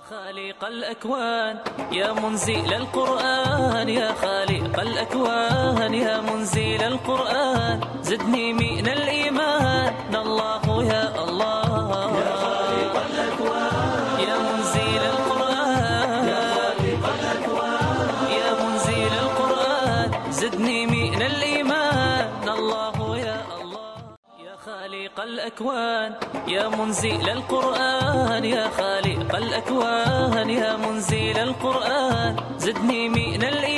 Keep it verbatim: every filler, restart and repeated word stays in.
خالق الأكوان يا منزل القرآن، يا خالق الأكوان يا منزل القرآن، زدني من الإيمان الله يا الله. يا خالق الأكوان يا منزل القرآن، يا خالق الأكوان يا منزل القرآن، زدني من الإيمان الله يا الله. يا خالق الأكوان يا منزل القرآن، يا خالق الأكوان يا منزل القرآن، زدني من الإيمان